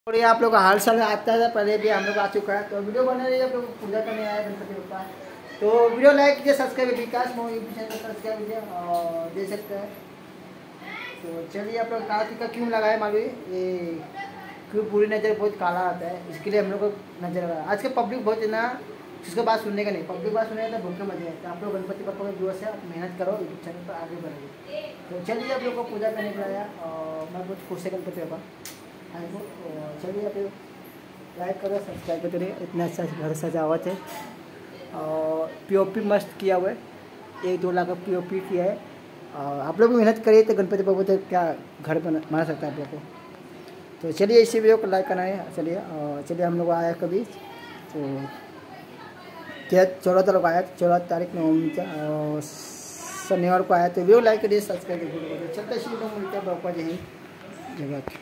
और ये आप लोग का हाल चाल आता है, पहले भी हम लोग आ चुका है। तो वीडियो बना रही है, आप लोग पूजा करने आए गणपति बप्पा। तो वीडियो लाइक कीजिए, subscribe Vikas Mohit YouTube channel को सब्सक्राइब कीजिए और दे सकते हैं। तो चलिए, आप लोग कार्तिक का क्यों लगाए मालूम, ये क्यों पूरी नज़र बहुत काला आता है, इसके लिए हम लोग को नजर लगा। आज के पब्लिक बहुत है ना, जिसको बात सुनने का नहीं, पब्लिक बात सुनेगा तो भूखे मजे आते। आप लोग गणपति बप्पा के व्यूअर्स है, मेहनत करो, यूट्यूब चैनल पर आगे बढ़ेंगे। तो चलिए, आप लोग को पूजा करने के लिए और मैं बहुत खुश है गणपति बप्पा। चलिए, आप लाइक करो, सब्सक्राइब करो। इतना अच्छा घर सजावट है और पीओपी मस्त किया हुआ है, 1-2 लाख का पीओपी किया है। और आप लोग भी मेहनत करिए तो गणपति बप्पा तो क्या घर बना सकता है आप लोग को। तो चलिए, इसी वीडियो को लाइक करना है। चलिए हम लोग आया कभी तो 14 तारीख आया, 14 तारीख में शनिवार को आया। तो वीडियो लाइक करिए, सब्सक्राइब करिए। चलते मिलते हैं बप्पा जी जगह।